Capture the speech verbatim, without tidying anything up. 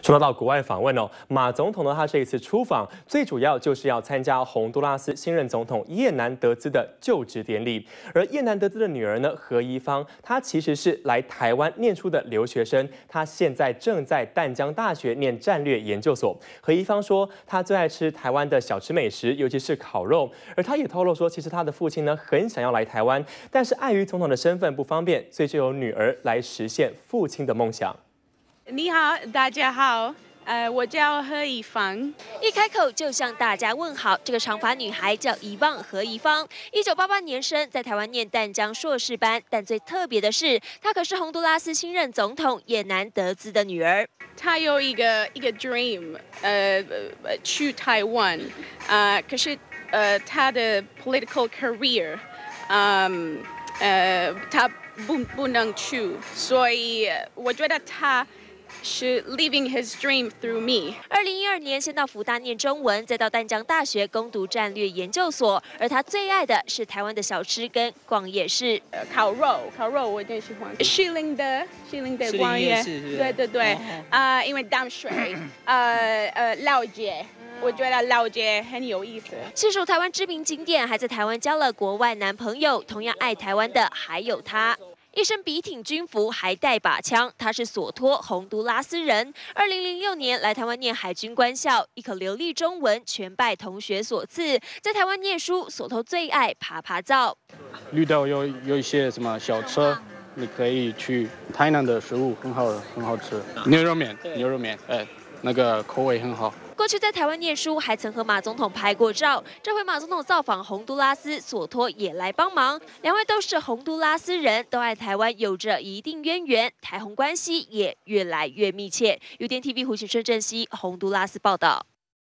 说到国外访问哦，马总统呢，他这一次出访，最主要就是要参加洪都拉斯新任总统叶南德兹的就职典礼。而叶南德兹的女儿呢，何怡芳，她其实是来台湾念书的留学生，她现在正在淡江大学念战略研究所。何怡芳说，她最爱吃台湾的小吃美食，尤其是烤肉。而她也透露说，其实她的父亲呢，很想要来台湾，但是碍于总统的身份不方便，所以就由女儿来实现父亲的梦想。 你好，大家好，呃，我叫何怡芳。 一开口就向大家问好。这个长发女孩叫怡望何怡芳，一九八八年生，在台湾念淡江硕士班。但最特别的是，她可是洪都拉斯新任总统叶南德兹的女儿。 她有一个一个 dream， 呃，去台湾，呃，可是呃，她的 political career， 嗯，呃，她不不能去，所以我觉得她 是 living his dream through me。 二零一二年，先到福大念中文，再到淡江大学攻读战略研究所。而他最爱的是台湾的小吃跟逛夜市。 呃，烤肉，烤肉我最喜欢。士林的士林的逛夜市，对对对，啊、呃，因为淡水，呃呃，老街。 我觉得了解很有意思。 细数台湾知名景点，还在台湾交了国外男朋友。同样爱台湾的还有他，一身笔挺军服，还带把枪。他是索托洪都拉斯人。二零零六年来台湾念海军官校，一口流利中文全拜同学所赐。在台湾念书，索托最爱爬爬灶。 绿岛有有一些什么小车，你可以去。台南的食物很好，很好吃，牛肉面，牛肉面，哎，那个口味很好。 过去在台湾念书，还曾和马总统拍过照。这回马总统造访洪都拉斯，索托也来帮忙。两位都是洪都拉斯人，都爱台湾有着一定渊源，台洪关系也越来越密切。U D N T V 胡启春、郑熙，洪都拉斯报道。